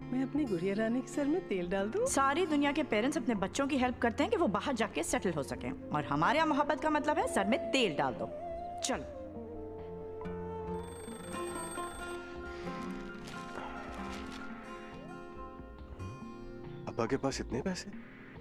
मैं अपनी गुड़िया रानी के सर में तेल डाल दूं? सारी दुनिया के पेरेंट्स अपने बच्चों की हेल्प करते हैं कि वो बाहर जाके सेटल हो सकें, और हमारे यहाँ मोहब्बत का मतलब है सर में तेल डाल दो। चलो। अब्बा के पास इतने पैसे?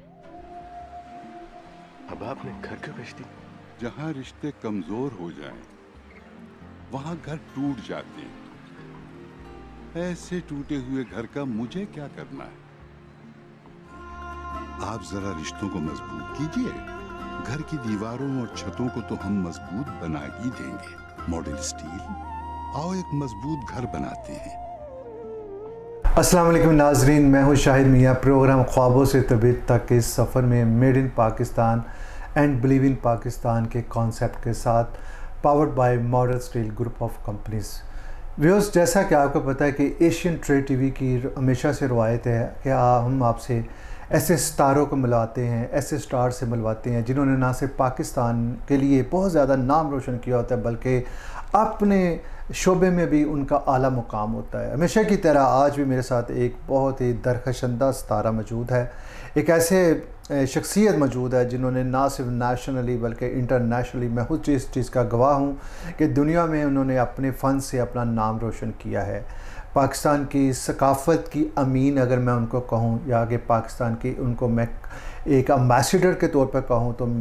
अब्बा अपने घर क्यों बेचती? जहाँ रिश्ते कमजोर हो जाएं, वहाँ घर टूट जाते हैं। ऐसे टूटे हुए घर का मुझे क्या करना है? आप जरा रिश्तों को मजबूत कीजिए। घर की दीवारों और छतों को तो हम मजबूत बना ही देंगे। मॉडल स्टील, आओ एक मजबूत घर बनाते हैं। अस्सलाम वालेकुम नाजरीन, मैं हूँ शाहिद मियाँ। प्रोग्राम ख्वाबों से तबीयत तक के इस सफ़र में made in Pakistan and believe in Pakistan के कॉन्सेप्ट के साथ powered by model steel group of companies. Viewers, जैसा कि आपको पता है कि एशियन ट्रेड टीवी की हमेशा से रवायत है कि हम आपसे ऐसे स्टारों को मिलाते हैं, ऐसे स्टार से मिलवाते हैं जिन्होंने ना सिर्फ पाकिस्तान के लिए बहुत ज़्यादा नाम रोशन किया होता है बल्कि अपने शोबे में भी उनका आला मुकाम होता है। हमेशा की तरह आज भी मेरे साथ एक बहुत ही दरखशंदा सितारा मौजूद है, एक ऐसे शख्सियत मौजूद है जिन्होंने ना सिर्फ नेशनली बल्कि इंटरनेशनली, मैं खुद इस चीज़ का गवाह हूँ कि दुनिया में उन्होंने अपने फ़न से अपना नाम रोशन किया है। पाकिस्तान की सकाफ़त की अमीन अगर मैं उनको कहूँ, या आगे पाकिस्तान की उनको मैं एक एम्बेसडर के तौर पर कहूँ, तो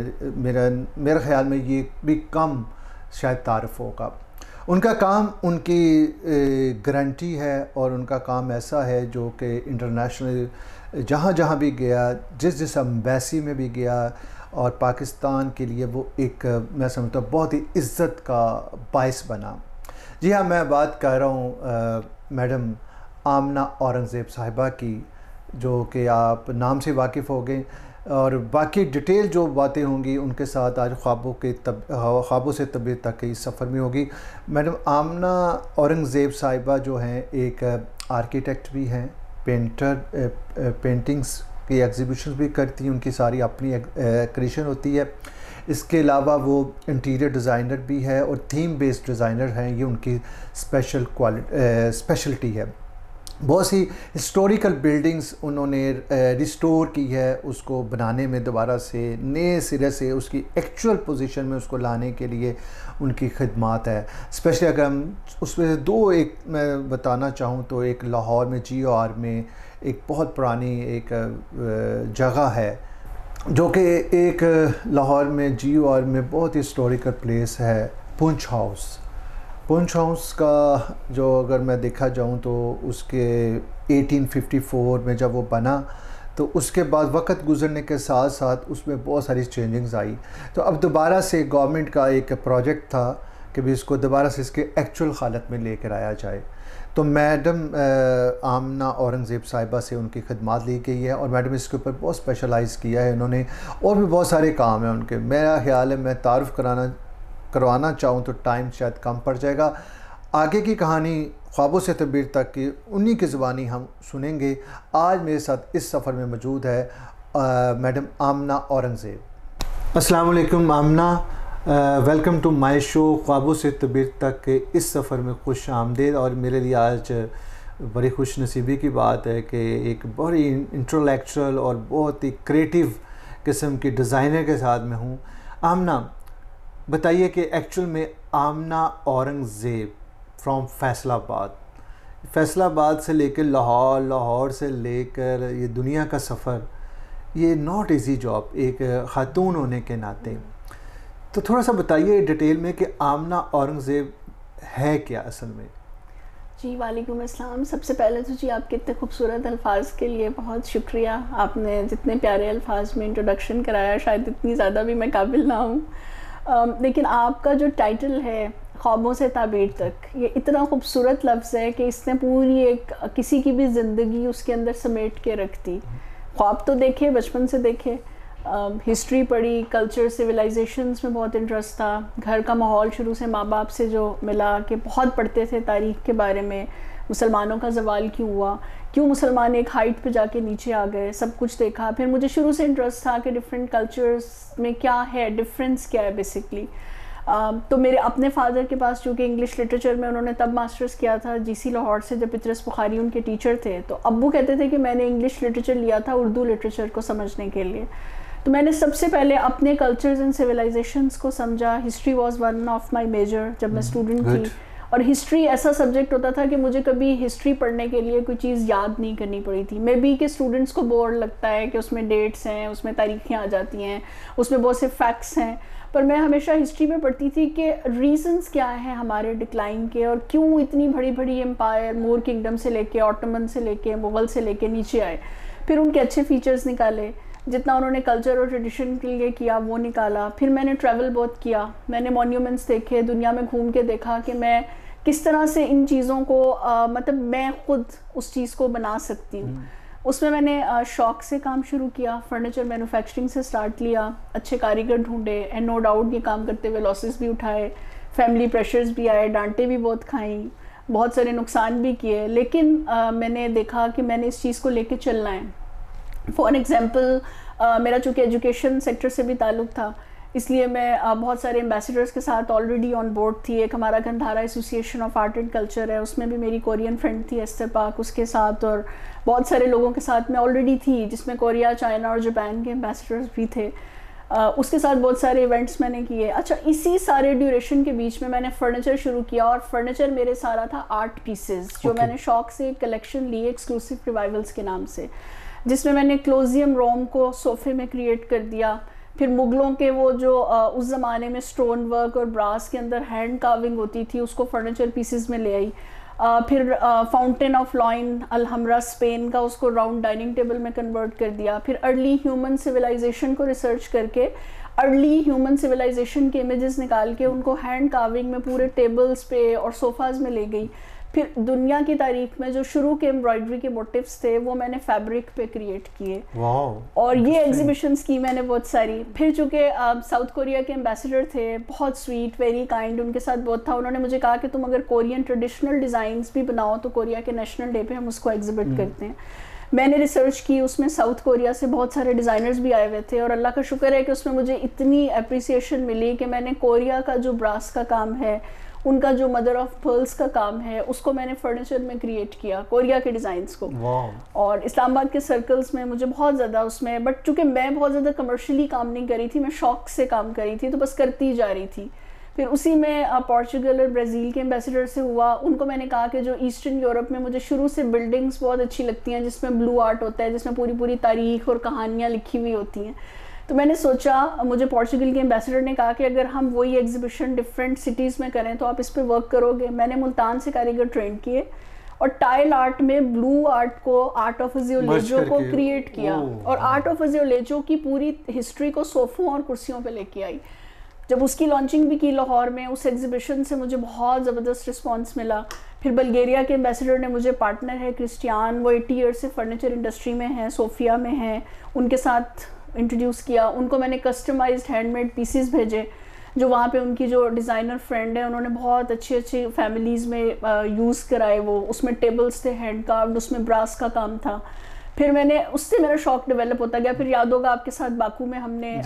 मेरे ख़्याल में ये भी कम शायद तारीफ़ होगा। उनका काम उनकी गारंटी है और उनका काम ऐसा है जो कि इंटरनेशनल जहाँ जहाँ भी गया, जिस एम्बेसी में भी गया, और पाकिस्तान के लिए वो एक मैं समझता हूँ बहुत ही इज़्ज़त का बायस बना। जी हाँ, मैं बात कर रहा हूँ मैडम आमना औरंगज़ेब साहिबा की, जो कि आप नाम से वाकिफ़ हो गए, और बाकी डिटेल जो बातें होंगी उनके साथ आज ख्वाबों से तबीयत तक के इस सफ़र में होगी। मैडम आमना औरंगज़ेब साहिबा जो हैं एक आर्किटेक्ट भी हैं, पेंटिंग्स की एग्जीबिशन भी करती हैं, उनकी सारी अपनी क्रिएशन होती है। इसके अलावा वो इंटीरियर डिज़ाइनर भी है और थीम बेस्ड डिज़ाइनर हैं, ये उनकी स्पेशलिटी है। बहुत सी हिस्टोरिकल बिल्डिंग्स उन्होंने रिस्टोर की है, उसको बनाने में दोबारा से नए सिरे से उसकी एक्चुअल पोजीशन में उसको लाने के लिए उनकी खिदमात है। स्पेशली अगर हम उसमें से दो एक मैं बताना चाहूँ तो एक लाहौर में GOR में एक बहुत पुरानी एक जगह है जो कि एक लाहौर में GOR में बहुत हिस्टोरिकल प्लेस है, पुंछ हाउस। पुंछ हाउस का जो अगर मैं देखा जाऊँ तो उसके 1854 में जब वो बना तो उसके बाद वक्त गुजरने के साथ साथ उसमें बहुत सारी चेंजिंग्स आई। तो अब दोबारा से गवर्नमेंट का एक प्रोजेक्ट था कि भी इसको दोबारा से इसके एक्चुअल हालत में लेकर आया जाए। तो मैडम आमना औरंगज़ेब साहिबा से उनकी खिदमत ली गई है और मैडम इसके ऊपर बहुत स्पेशलाइज़ किया है इन्होंने, और भी बहुत सारे काम हैं उनके। मेरा ख्याल है मैं तारुफ़ करवाना चाहूँ तो टाइम शायद कम पड़ जाएगा। आगे की कहानी ख्वाबों से तबीर तक की उन्हीं की ज़ुबानी हम सुनेंगे। आज मेरे साथ इस सफ़र में मौजूद है मैडम आमना औरंगज़ेब। अस्सलाम वालेकुम Amna, welcome to my show ख्वाबों से तबीर तक के इस सफ़र में खुश आमदीद। और मेरे लिए आज बड़ी खुश नसीबी की बात है कि एक बड़ी इंटेलेक्चुअल और बहुत ही क्रिएटिव किस्म की डिज़ाइनर के साथ मैं हूँ। आमना, बताइए कि एक्चुअल में आमना औरंगज़ेब फ्रॉम फैसलाबाद से लेकर लाहौर, लाहौर से लेकर ये दुनिया का सफ़र, ये नॉट इजी जॉब एक ख़ातून होने के नाते। तो थोड़ा सा बताइए डिटेल में कि आमना औरंगज़ेब है क्या असल में। जी वालेकुम अस्सलाम। सबसे पहले तो जी आपके इतने खूबसूरत अल्फाज के लिए बहुत शुक्रिया। आपने जितने प्यारे अल्फाज में इंट्रोडक्शन कराया, शायद इतनी ज़्यादा भी मैं काबिल ना हूँ। लेकिन आपका जो टाइटल है ख्वाबों से ताबीर तक, ये इतना खूबसूरत लफ्ज़ है कि इसने पूरी एक किसी की भी ज़िंदगी उसके अंदर समेट के रख दी। ख्वाब तो देखे, बचपन से देखे, हिस्ट्री पढ़ी, कल्चर सिविलाइजेशंस में बहुत इंटरेस्ट था, घर का माहौल शुरू से माँ बाप से जो मिला कि बहुत पढ़ते थे तारीख़ के बारे में, मुसलमानों का ज़वाल क्यों हुआ, क्यों मुसलमान एक हाइट पे जाके नीचे आ गए, सब कुछ देखा। फिर मुझे शुरू से इंटरेस्ट था कि डिफरेंट कल्चर्स में क्या है, डिफरेंस क्या है बेसिकली। تو میرے اپنے فادر کے پاس چونکہ انگلش لٹریچر میں انہوں نے تب ماسٹرز کیا تھا جی سی لاہور سے، جب پطرس بخاری ان کے ٹیچر تھے، تو ابو کہتے تھے کہ میں نے انگلش لٹریچر لیا تھا اردو لٹریچر کو سمجھنے کے لیے. تو میں نے سب سے پہلے اپنے کلچرز اینڈ سویلائزیشنس کو سمجھا. History was one of my major جب میں اسٹوڈنٹ تھی، اور ہسٹری ایسا سبجیکٹ ہوتا تھا کہ مجھے کبھی ہسٹری پڑھنے کے لیے کوئی چیز یاد نہیں کرنی پڑی تھی. مے بی کہ اسٹوڈنٹس کو بور لگتا ہے کہ اس میں ڈیٹس ہیں، اس میں تاریخیں آ جاتی ہیں، اس میں بہت سے فیکٹس ہیں، پر میں ہمیشہ ہسٹری میں پڑھتی تھی کہ ریزنز کیا ہیں ہمارے ڈکلائن کے، اور کیوں اتنی بڑی بڑی امپائر مور کنگڈم سے لے کے آٹومن سے لے کے مغل سے لے کے نیچے آئے. پھر ان کے اچھے فیچرز نکالے، جتنا انہوں نے کلچر اور ٹریڈیشن کے لیے کیا وہ نکالا. پھر میں نے ٹریول بہت کیا، میں نے مونیومنٹس دیکھے، دنیا میں گھوم کے دیکھا کہ میں کس طرح سے ان چیزوں کو مطلب میں خود اس چیز کو بنا سکتی ہوں. اس میں نے شوق سے کام شروع کیا، فرنیچر مینوفیکچرنگ سے سٹارٹ لیا، اچھے کاریگر ڈھونڈے، اینڈ نو ڈاؤٹ یہ کام کرتے ہوئے لاسز بھی اٹھائے، فیملی پریشرز بھی آئے، ڈانٹیں بھی بہت کھائیں، بہت سارے نقصان بھی کیے، لیکن میں نے دیکھا کہ میں نے اس چیز کو لے کے چلنا ہے. فار ایگزامپل میرا چونکہ ایجوکیشن سیکٹر سے بھی تعلق تھا، اس لیے میں بہت سارے ایمبیسیڈرز کے ساتھ آلریڈی آن بورڈ تھی. ایک ہمارا Gandhara association of art and culture ہے، اس میں بھی میری کورین فرینڈ تھی ایستر پاک، اس کے ساتھ اور بہت سارے لوگوں کے ساتھ میں آلریڈی تھی، جس میں کوریا، چائنا اور جاپان کے ایمبیسیڈرز بھی تھے. اس کے ساتھ بہت سارے ایونٹس میں نے کیے. اچھا، اسی سارے ڈیوریشن کے بیچ میں نے فرنیچر شروع کیا، اور فرنیچر میرے سارا تھا آرٹ پیسز جو میں نے شوق سے کلیکشن لی ایکسکلوسیو ریوائولس کے نام سے، جس میں نے کلوزیم روم کو صوفے میں کریٹ کر دیا. پھر مغلوں کے وہ جو اس زمانے میں سٹون ورک اور براس کے اندر ہینڈ کاونگ ہوتی تھی، اس کو فرنیچر پیسز میں لے آئی. پھر fountain of lion Alhambra Spain کا، اس کو راؤنڈ ڈائننگ ٹیبل میں کنورٹ کر دیا. پھر ارلی ہیومن سویلائزیشن کو ریسرچ کر کے ارلی ہیومن سویلائزیشن کے امیجز نکال کے ان کو ہینڈ کاونگ میں پورے ٹیبلز پہ اور صوفاز میں لے گئی. پھر دنیا کی تاریخ میں جو شروع کے امبرائڈری کے موٹیوز تھے وہ میں نے فیبرک پہ کریٹ کیے، اور یہ ایگزیبیشنز کی میں نے بہت ساری. پھر چونکہ ساؤتھ کوریا کے ایمبیسیڈر تھے، بہت سویٹ، ویری کائنڈ، ان کے ساتھ بہت تھا. انہوں نے مجھے کہا کہ تم اگر کورین ٹریڈیشنل ڈیزائنز بھی بناؤ تو کوریا کے نیشنل ڈے پہ ہم اس کو ایگزیبٹ کرتے ہیں. میں نے ریسرچ کی، اس میں ساؤتھ کوریا سے بہت سارے ڈیزائنرز بھی آئے ہوئے تھے، اور اللہ کا شکر ہے کہ اس میں مجھے اتنی اپریسیشن ملی کہ میں نے کوریا کا جو براس کا کام ہے، ان کا جو مدر آف پرلز کا کام ہے، اس کو میں نے فرنیچر میں کریٹ کیا، کوریا کے ڈیزائنز کو. اور اسلام آباد کے سرکلز میں مجھے بہت زیادہ اس میں، بٹ چونکہ میں بہت زیادہ کمرشلی کام نہیں کری تھی، میں شوق سے کام کری تھی، تو بس کرتی جا رہی تھی. پھر اسی میں پورچوگل اور برازیل کے ایمبیسیڈر سے ہوا. ان کو میں نے کہا کہ جو ایسٹرن یورپ میں مجھے شروع سے بلڈنگز بہت اچھی لگتی ہیں جس میں بلو آرٹ ہوتا ہے، جس میں پوری پوری تاریخ اور کہانیاں لکھی ہوئی ہوتی ہیں. تو میں نے سوچا، مجھے پورچوگل کے ایمبیسیڈر نے کہا کہ اگر ہم وہی ایگزیبیشن ڈفرینٹ سٹیز میں کریں تو آپ اس پہ ورک کرو گے. میں نے ملتان سے کاریگر ٹرین کیے اور ٹائل آرٹ میں بلو آرٹ کو، آرٹ آف ازیولیجو کو کریٹ کیا، اور آرٹ آف ازیولیجو کی پوری ہسٹری کو صوفوں اور کرسیوں پہ لے کے آئی. جب اس کی لانچنگ بھی کی لاہور میں، اس ایگزیبیشن سے مجھے بہت زبردست رسپانس ملا. پھر بلگیریا کے ایمبیسیڈر نے مجھے، پارٹنر ہے کرسٹیان، وہ 80 ایئر سے فرنیچر انڈسٹری میں ہیں، صوفیا میں ہیں، ان کے ساتھ انٹروڈیوس کیا. ان کو میں نے کسٹمائزڈ ہینڈ میڈ پیسز بھیجے جو وہاں پہ ان کی جو ڈیزائنر فرینڈ ہے انہوں نے بہت اچھی اچھی فیملیز میں یوز کرائے. وہ اس میں ٹیبلز تھے ہینڈ کارڈ، اس میں براس کا کام تھا. پھر میں نے اس سے میرا شوق ڈیولپ ہوتا گیا. پھر یاد ہوگا آپ کے ساتھ باکو میں ہم نے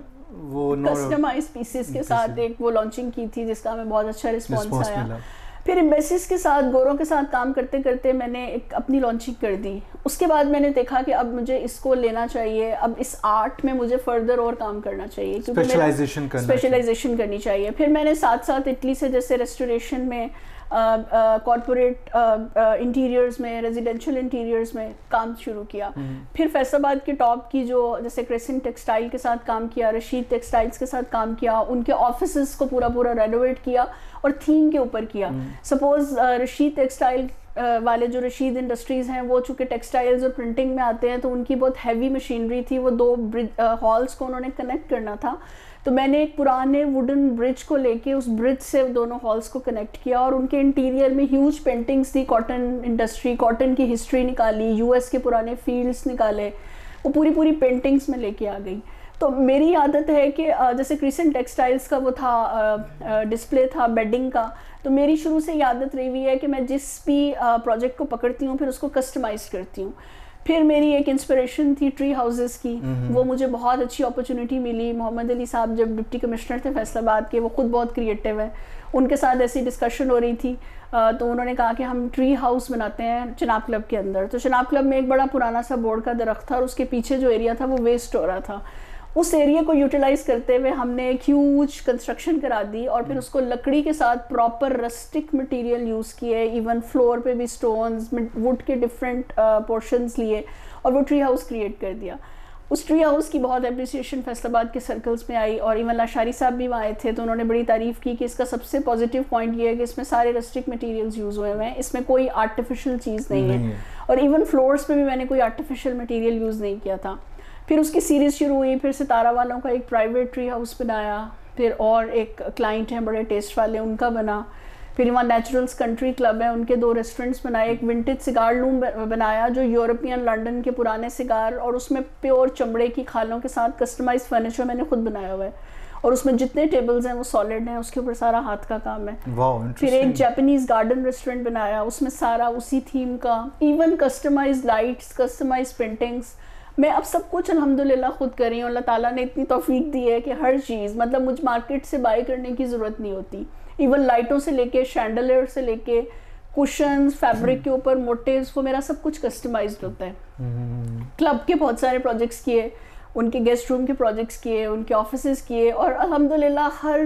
وہ کسٹمائز پیسز کے ساتھ ایک وہ لانچنگ کی تھی جس کا ہمیں بہت اچھا رسپانس آیا. پھر ایمبیسیز کے ساتھ، گوروں کے ساتھ کام کرتے کرتے میں نے ایک اپنی لانچنگ کر دی. اس کے بعد میں نے دیکھا کہ اب مجھے اس کو لینا چاہیے، اب اس آرٹ میں مجھے فردر اور کام کرنا چاہیے، اسپیشلائزیشن کرنی چاہیے. پھر میں نے ساتھ ساتھ اٹلی سے جیسے ریسٹوریشن میں، کارپوریٹ انٹیریئرز میں، ریزیڈینشیل انٹیریئرز میں کام شروع کیا. پھر فیصل آباد کے ٹاپ کی جو جیسے کریسنٹ ٹیکسٹائل کے ساتھ کام کیا، رشید ٹیکسٹائلز کے ساتھ کام کیا، ان کے آفیسز کو پورا رینوویٹ کیا اور تھیم کے اوپر کیا. سپوز رشید ٹیکسٹائل والے جو رشید انڈسٹریز ہیں وہ چونکہ ٹیکسٹائلز اور پرنٹنگ میں آتے ہیں تو ان کی بہت ہیوی مشینری تھی، وہ 2 ہالس کو انہوں نے کنیکٹ کرنا تھا. تو میں نے ایک پرانے ووڈن برج کو لے کے اس برج سے دونوں ہالس کو کنیکٹ کیا، اور ان کے انٹیریئر میں ہیوج پینٹنگز تھی، کاٹن انڈسٹری، کاٹن کی ہسٹری نکالی، یو ایس کے پرانے فیلڈز نکالے، وہ پوری پینٹنگز میں لے کے آ گئی. تو میری عادت ہے کہ جیسے کریسنٹ ٹیکسٹائلز کا وہ تھا ڈسپلے تھا بیڈنگ کا، تو میری شروع سے یہ عادت رہی ہوئی ہے کہ میں جس بھی پروجیکٹ کو پکڑتی ہوں پھر اس کو کسٹمائز کرتی ہوں. پھر میری ایک انسپریشن تھی ٹری ہاؤسز کی, وہ مجھے بہت اچھی اپرچونیٹی ملی. محمد علی صاحب جب ڈپٹی کمشنر تھے فیصل آباد کے, وہ خود بہت کریٹیو ہے, ان کے ساتھ ایسی ڈسکشن ہو رہی تھی تو انہوں نے کہا کہ ہم ٹری ہاؤس بناتے ہیں چناب کلب کے اندر. تو چناب کلب میں ایک بڑا پرانا سا بورڈ کا درخت تھا اور اس کے پیچھے جو ایریا تھا وہ ویسٹ ہو رہا تھا. اس ایریا کو یوٹیلائز کرتے ہوئے ہم نے ایک ہیوج کنسٹرکشن کرا دی اور پھر اس کو لکڑی کے ساتھ پراپر رسٹک مٹیریل یوز کیے, ایون فلور پہ بھی سٹونز, ووڈ کے ڈفرینٹ پورشنز لیے اور وہ ٹری ہاؤس کریٹ کر دیا. اس ٹری ہاؤس کی بہت اپریسیشن فیصل آباد کے سرکلز میں آئی اور ایون لاشاری صاحب بھی وہاں آئے تھے تو انہوں نے بڑی تعریف کی کہ اس کا سب سے پازیٹیو پوائنٹ یہ ہے کہ اس میں سارے رسٹک مٹیریلز یوز ہوئے ہوئے ہیں, اس میں کوئی آرٹیفیشل چیز نہیں ہے اور ایون فلورز پہ بھی میں نے کوئی آرٹیفیشل مٹیریل یوز نہیں کیا تھا. پھر اس کی سیریز شروع ہوئی, پھر ستارہ والوں کا ایک پرائیویٹ ٹری ہاؤس بنایا, پھر اور ایک کلائنٹ ہیں بڑے ٹیسٹ والے ان کا بنا, پھر وہاں نیچرلز کنٹری کلب ہے ان کے 2 ریسٹورنٹس بنائے, ایک ونٹیج سگار لوم بنایا جو یورپین لنڈن کے پرانے سگار اور اس میں پیور چمڑے کی کھالوں کے ساتھ کسٹمائز فرنیچر میں نے خود بنایا ہوا ہے اور اس میں جتنے ٹیبلز ہیں وہ سالڈ ہیں, اس کے اوپر سارا ہاتھ کا کام ہے. پھر ایک جاپنیز گارڈن ریسٹورنٹ بنایا, اس میں سارا اسی تھیم کا, even customise lights, customise paintings. میں اب سب کچھ الحمدللہ خود کر رہی ہوں. اللہ تعالیٰ نے اتنی توفیق دی ہے کہ ہر چیز مطلب مجھ مارکیٹ سے بائی کرنے کی ضرورت نہیں ہوتی. ایون لائٹوں سے لے کے شینڈلر سے لے کے کشنز, فیبرک کے اوپر موٹیوز, وہ میرا سب کچھ کسٹمائزڈ ہوتا ہے. کلب کے بہت سارے پروجیکٹس کیے, ان کے گیسٹ روم کے پروجیکٹس کیے, ان کے آفیسز کیے اور الحمدللہ ہر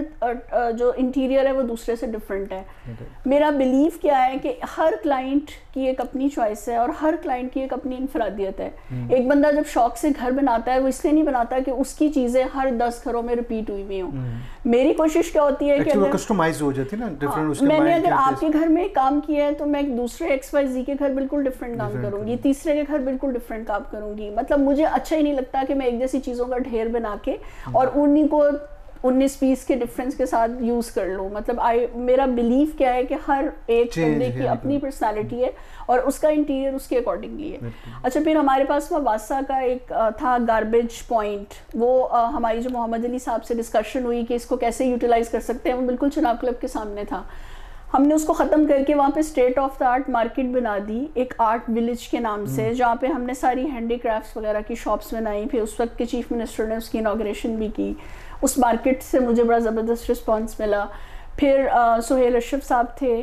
جو انٹیریئر ہے وہ دوسرے سے ڈفرینٹ ہے. میرا بیلیف کیا ہے کہ ہر کلائنٹ کی ایک اپنی چوائس ہے اور ہر کلائنٹ کی ایک اپنی انفرادیت ہے. ایک بندہ جب شوق سے گھر بناتا ہے وہ اس لیے نہیں بناتا کہ اس کی چیزیں ہر 10 گھروں میں ریپیٹ ہوئی ہوئی ہوں. میری کوشش کیا ہوتی ہے کہ کسٹمائز ہو جاتی ہے نا ڈیفرنٹ. میں نے اگر آپ کے گھر میں کام کیا ہے تو میں ایک دوسرے XYZ کے گھر بالکل ڈفرینٹ کام کروں گی, تیسرے کے گھر بالکل ڈفرینٹ کام کروں گی. مطلب مجھے اچھا ہی نہیں لگتا کہ میں ایک جیسی چیزوں کا ڈھیر بنا کے اور انہی کو 19-20 کے ڈفرینس کے ساتھ یوز کر لوں. مطلب میرا بیلیف کیا ہے کہ ہر ایک بندے کی اپنی پرسنالٹی ہے اور اس کا انٹیریئر اس کے اکارڈنگلی ہے. اچھا پھر ہمارے پاس واسا کا ایک تھا گاربیج پوائنٹ, وہ ہماری جو محمد علی صاحب سے ڈسکشن ہوئی کہ اس کو کیسے یوٹیلائز کر سکتے ہیں, وہ بالکل چناب کلب کے سامنے تھا. ہم نے اس کو ختم کر کے وہاں پہ state of the art market بنا دی ایک آرٹ ولیج کے نام سے, جہاں پہ ہم نے ساری ہینڈی کرافٹس وغیرہ کی شاپس بنائی. پھر اس وقت کے چیف منسٹر نے اس کی انوگریشن بھی کی. اس مارکیٹ سے مجھے بڑا زبردست رسپانس ملا. پھر سہیل اشرف صاحب تھے,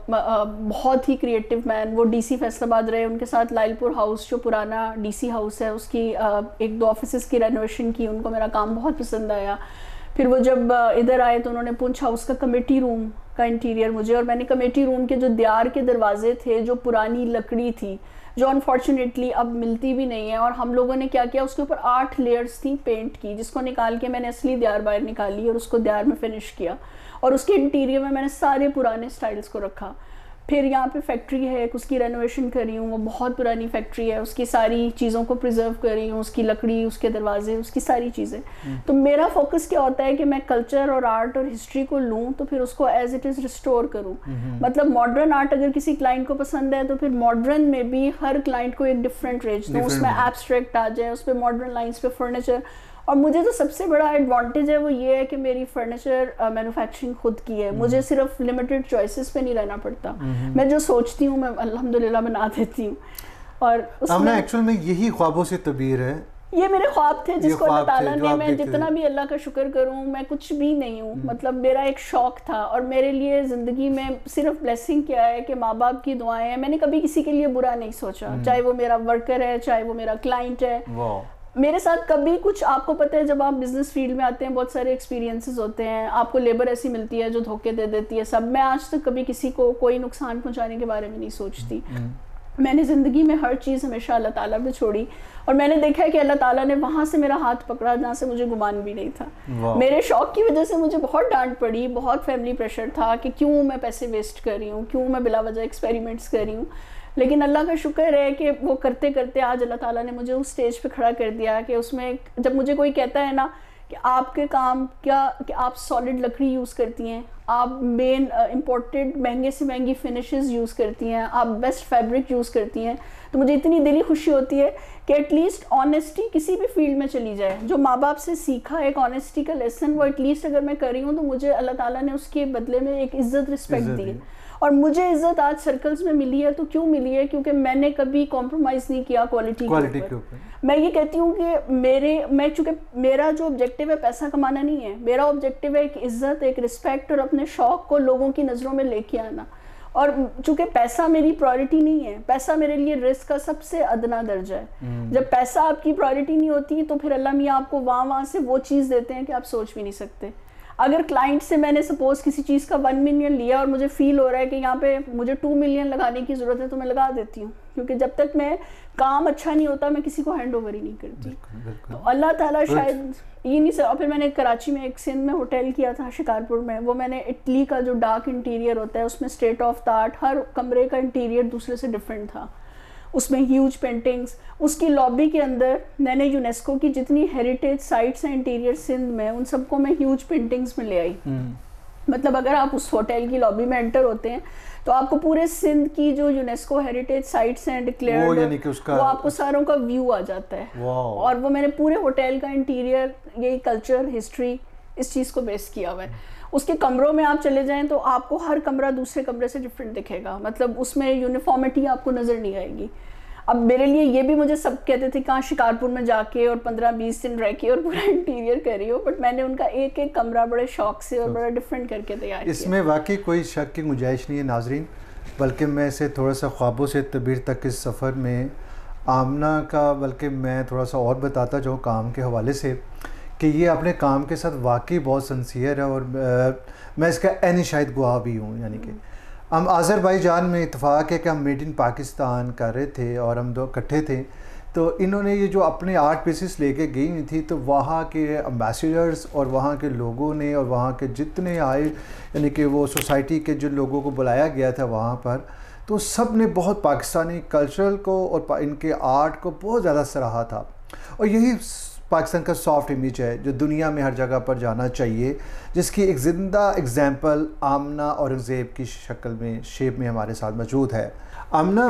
بہت ہی کریٹیو مین, وہ DC فیصل آباد رہے, ان کے ساتھ لائل پور ہاؤس جو پرانا DC ہاؤس ہے اس کی 1-2 آفیسز کی رینوویشن کی, ان کو میرا کام بہت پسند آیا. پھر وہ جب ادھر آئے تو انہوں نے پونچھ ہاؤس کا کمیٹی روم کا انٹیریئر مجھے, اور میں نے کمیٹی روم کے جو دیار کے دروازے تھے جو پرانی لکڑی تھی جو انفارچونیٹلی اب ملتی بھی نہیں ہے, اور ہم لوگوں نے کیا کیا اس کے اوپر 8 لیئرز تھی پینٹ کی, جس کو نکال کے میں نے اصلی دیار باہر نکالی اور اس کو دیار میں فنش کیا اور اس کے انٹیریئر میں نے سارے پرانے سٹائلز کو رکھا. پھر یہاں پہ فیکٹری ہے, اس کی رینوویشن کر رہی ہوں, وہ بہت پرانی فیکٹری ہے, اس کی ساری چیزوں کو پریزرو کر رہی ہوں, اس کی لکڑی, اس کے دروازے, اس کی ساری چیزیں. تو میرا فوکس کیا ہوتا ہے کہ میں کلچر اور آرٹ اور ہسٹری کو لوں تو پھر اس کو ایز اٹ از ریسٹور کروں. مطلب ماڈرن آرٹ اگر کسی کلائنٹ کو پسند ہے تو پھر ماڈرن میں بھی ہر کلائنٹ کو ایک ڈفرینٹ رینج دوں, اس میں ایبسٹریکٹ آ جائے, اس پہ ماڈرن لائنس پہ فرنیچر. اور مجھے جو سب سے بڑا ایڈوانٹیج ہے وہ یہ ہے کہ میری فرنیچر مینوفیکچرنگ خود کی ہے, مجھے صرف لمیٹڈ چوائسیز پہ نہیں رہنا پڑتا, میں جو سوچتی ہوں میں الحمدللہ بنا دیتی ہوں. اور اس میں ایکچوئل میں یہی خوابوں سے تعبیر ہے, یہ میرے خواب تھے جس کو اللہ تعالیٰ نے, میں جتنا بھی اللہ کا شکر کروں میں کچھ بھی نہیں ہوں. مطلب میرا ایک شوق تھا اور میرے لیے زندگی میں صرف بلیسنگ کیا ہے کہ ماں باپ کی دعائیں ہیں. میں نے کبھی کسی کے لیے برا نہیں سوچا, چاہے وہ میرا ورکر ہے, چاہے وہ میرا کلائنٹ ہے. میرے ساتھ کبھی کچھ, آپ کو پتہ ہے جب آپ بزنس فیلڈ میں آتے ہیں بہت سارے ایکسپیرینسز ہوتے ہیں, آپ کو لیبر ایسی ملتی ہے جو دھوکے دے دیتی ہے سب. میں آج تک کبھی کسی کو کوئی نقصان پہنچانے کے بارے میں نہیں سوچتی. میں نے زندگی میں ہر چیز ہمیشہ اللہ تعالیٰ پہ چھوڑی اور میں نے دیکھا ہے کہ اللہ تعالیٰ نے وہاں سے میرا ہاتھ پکڑا جہاں سے مجھے گمان بھی نہیں تھا. میرے شوق کی وجہ سے مجھے بہت ڈانٹ پڑی, بہت فیملی پریشر تھا کہ کیوں میں پیسے ویسٹ کر رہی ہوں, کیوں میں بلا وجہ ایکسپیریمنٹس کر رہی ہوں. لیکن اللہ کا شکر ہے کہ وہ کرتے کرتے آج اللہ تعالیٰ نے مجھے اس سٹیج پہ کھڑا کر دیا کہ اس میں جب مجھے کوئی کہتا ہے نا کہ آپ کے کام کیا کہ آپ سالڈ لکڑی یوز کرتی ہیں, آپ مین امپورٹڈ مہنگے سے مہنگی فنشز یوز کرتی ہیں, آپ بیسٹ فیبرک یوز کرتی ہیں, تو مجھے اتنی دلی خوشی ہوتی ہے کہ ایٹ لیسٹ آنیسٹی کسی بھی فیلڈ میں چلی جائے, جو ماں باپ سے سیکھا ایک آنیسٹی کا لیسن, وہ ایٹ لیسٹ اگر میں کر رہی ہوں تو مجھے اللہ تعالیٰ نے اس کے بدلے میں ایک عزت رسپیکٹ دی ہے. اور مجھے عزت آج سرکلز میں ملی ہے تو کیوں ملی ہے؟ کیونکہ میں نے کبھی کمپرومائز نہیں کیا کوالٹی کے اوپر. میں یہ کہتی ہوں کہ میں چونکہ میرا جو آبجیکٹیو ہے پیسہ کمانا نہیں ہے, میرا آبجیکٹیو ہے ایک عزت, ایک رسپیکٹ اور اپنے شوق کو لوگوں کی نظروں میں لے کے آنا. اور چونکہ پیسہ میری پرائرٹی نہیں ہے, پیسہ میرے لیے رزق کا سب سے ادنا درجہ ہے. جب پیسہ آپ کی پرائرٹی نہیں ہوتی تو پھر اللہ میاں آپ کو وہاں سے وہ چیز دیتے ہیں کہ آپ سوچ بھی نہیں سکتے. اگر کلائنٹ سے میں نے سپوز کسی چیز کا 1 ملین لیا اور مجھے فیل ہو رہا ہے کہ یہاں پہ مجھے 2 ملین لگانے کی ضرورت ہے تو میں لگا دیتی ہوں, کیونکہ جب تک میں کام اچھا نہیں ہوتا میں کسی کو ہینڈ اوور ہی نہیں کرتی. تو اللہ تعالیٰ شاید یہ نہیں. اور پھر میں نے کراچی میں ایک سندھ میں ہوٹل کیا تھا شکارپور میں, وہ میں نے اٹلی کا جو ڈارک انٹیریئر ہوتا ہے اس میں اسٹیٹ آف دا آرٹ, ہر کمرے کا انٹیریئر دوسرے سے ڈفرینٹ تھا, اس میں ہیوج پینٹنگز. اس کی لابی کے اندر میں نے یونیسکو کی جتنی ہیریٹیج سائٹس ہیں انٹیریئر سندھ میں ان سب کو میں ہیوج پینٹنگز میں لے آئی. مطلب اگر آپ اس ہوٹل کی لابی میں انٹر ہوتے ہیں تو آپ کو پورے سندھ کی جو یونیسکو ہیریٹیج سائٹس ہیں ڈکلیئرڈ, وہ آپ کو ساروں کا ویو آ جاتا ہے. اور وہ میں نے پورے ہوٹل کا انٹیریئر, یہی کلچر, ہسٹری, اس چیز کو بیس کیا ہوا ہے. اس کے کمروں میں آپ چلے جائیں تو آپ کو ہر کمرہ دوسرے کمرے سے ڈفرینٹ دکھے گا, مطلب اس میں یونیفارمٹی آپ کو نظر نہیں آئے گی. اب میرے لیے یہ بھی مجھے سب کہتے تھے کہاں شکارپور میں جا کے اور 15-20 دن رہ کے اور پورا انٹیریئر کر رہی ہو, بٹ میں نے ان کا ایک ایک کمرہ بڑے شوق سے اور بڑا ڈفرینٹ کر کے تیار کیا. اس میں واقعی کوئی شک کی گنجائش نہیں ہے ناظرین, بلکہ میں اسے تھوڑا سا خوابوں سے تعبیر تک اس سفر میں آمنہ کا, بلکہ میں تھوڑا سا اور بتاتا جاؤں کام کے حوالے سے کہ یہ اپنے کام کے ساتھ واقعی بہت سنسیئر ہے, اور میں اس کا عینی شاہد گواہ بھی ہوں. یعنی کہ ہم آذربائیجان میں اتفاق ہے کہ ہم میڈ ان پاکستان کر رہے تھے اور ہم 2 اکٹھے تھے, تو انہوں نے یہ جو اپنے آرٹ پیسز لے کے گئی ہوئی تھی تو وہاں کے امبیسیڈرز اور وہاں کے لوگوں نے اور وہاں کے جتنے آئے, یعنی کہ وہ سوسائٹی کے جو لوگوں کو بلایا گیا تھا وہاں پر, تو سب نے بہت پاکستانی کلچرل کو اور ان کے آرٹ کو بہت زیادہ سراہا تھا. اور یہی پاکستان کا سافٹ امیج ہے جو دنیا میں ہر جگہ پر جانا چاہیے, جس کی ایک زندہ اگزامپل آمنہ اورنگزیب کی شکل میں, شیپ میں ہمارے ساتھ موجود ہے. آمنہ,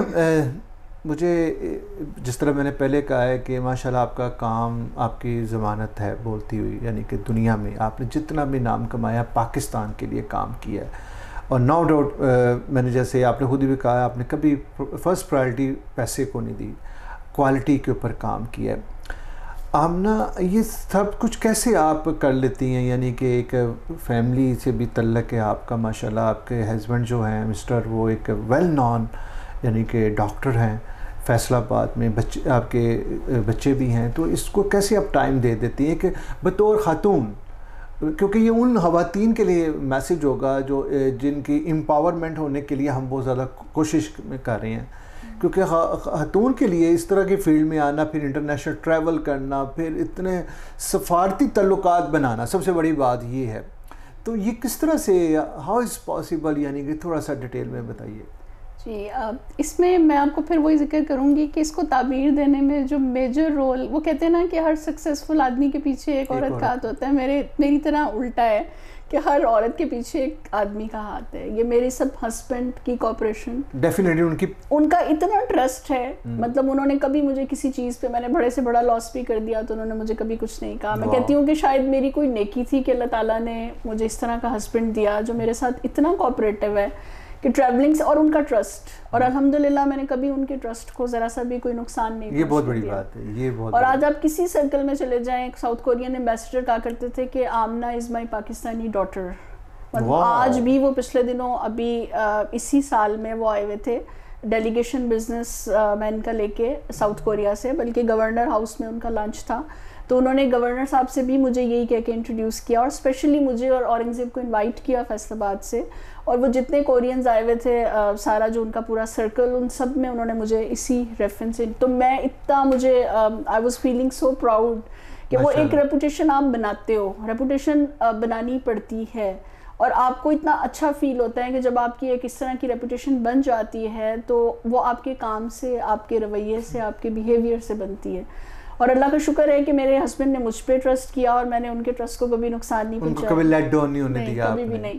مجھے جس طرح میں نے پہلے کہا ہے کہ ماشاءاللہ آپ کا کام آپ کی ضمانت ہے بولتی ہوئی, یعنی کہ دنیا میں آپ نے جتنا بھی نام کمایا پاکستان کے لیے کام کیا ہے. اور نو ڈاؤٹ میں نے جیسے آپ نے خود بھی کہا آپ نے کبھی فرسٹ پرائرٹی پیسے کو نہیں دی, کوالٹی کے اوپر کام کیا ہے. آمنہ, یہ سب کچھ کیسے آپ کر لیتی ہیں؟ یعنی کہ ایک فیملی سے بھی تعلق ہے آپ کا, ماشاءاللہ آپ کے ہسبینڈ جو ہیں مسٹر, وہ ایک ویل نون یعنی کہ ڈاکٹر ہیں فیصل آباد میں, بچے آپ کے بچے بھی ہیں, تو اس کو کیسے آپ ٹائم دے دیتی ہیں کہ بطور خاتون, کیونکہ یہ ان خواتین کے لیے میسیج ہوگا جو جن کی امپاورمنٹ ہونے کے لیے ہم بہت زیادہ کوشش کر رہے ہیں, کیونکہ خاتون کے لیے اس طرح کی فیلڈ میں آنا, پھر انٹرنیشنل ٹریول کرنا, پھر اتنے سفارتی تعلقات بنانا, سب سے بڑی بات یہ ہے. تو یہ کس طرح سے, ہاؤ از پاسبل, یعنی کہ تھوڑا سا ڈیٹیل میں بتائیے. جی, اس میں میں آپ کو پھر وہی ذکر کروں گی کہ اس کو تعبیر دینے میں جو میجر رول, وہ کہتے ہیں نا کہ ہر سکسیزفل آدمی کے پیچھے ایک عورت کا ہاتھ ہوتا ہے, میری طرح الٹا ہے کہ ہر عورت کے پیچھے ایک آدمی کا ہاتھ ہے. یہ میری سب ہسبینڈ کی کوپریشن, ڈیفینیٹلی ان کا اتنا ٹرسٹ ہے, مطلب انہوں نے کبھی مجھے کسی چیز پہ, میں نے بڑے سے بڑا لاس بھی کر دیا تو انہوں نے مجھے کبھی کچھ نہیں کہا. میں کہتی ہوں کہ شاید میری کوئی نیکی تھی کہ اللہ تعالیٰ نے مجھے اس طرح کا ہسبینڈ دیا جو میرے ساتھ اتنا کوآپریٹو ہے کہ ٹریولنگ سے, اور ان کا ٹرسٹ, اور الحمدللہ میں نے کبھی ان کے ٹرسٹ کو ذرا سا بھی کوئی نقصان نہیں. یہ بہت بڑی بات ہے, یہ بہت. اور آج آپ کسی سرکل میں چلے جائیں, ساؤتھ کورین ایمبیسڈر کہا کرتے تھے کہ Amna is my Pakistani daughter. آج بھی وہ پچھلے دنوں ابھی اسی سال میں وہ آئے ہوئے تھے ڈیلیگیشن بزنس مین کا لے کے ساؤتھ کوریا سے, بلکہ گورنر ہاؤس میں ان کا لنچ تھا, تو انہوں نے گورنر صاحب سے بھی مجھے یہی کہہ کے انٹروڈیوس کیا, اور اسپیشلی مجھے اور اورنگزیب کو انوائٹ کیا فیصل آباد سے, اور وہ جتنے کورینز آئے ہوئے تھے سارا جو ان کا پورا سرکل, ان سب میں انہوں نے مجھے اسی ریفرنس, تو میں اتنا مجھے I was feeling so proud کہ وہ ایک ریپوٹیشن آپ بناتے ہو, ریپوٹیشن بنانی پڑتی ہے, اور آپ کو اتنا اچھا فیل ہوتا ہے کہ جب آپ کی ایک اس طرح کی ریپوٹیشن بن جاتی ہے تو وہ آپ کے کام سے, آپ کے رویے سے, آپ کے بیہیویئر سے بنتی ہے. اور اللہ کا شکر ہے کہ میرے ہسبینڈ نے مجھ پہ ٹرسٹ کیا اور میں نے ان کے ٹرسٹ کو کبھی نقصان نہیں پہنچایا, کبھی لیٹ ڈاؤن نہیں ہونے دیا, کبھی بھی نہیں.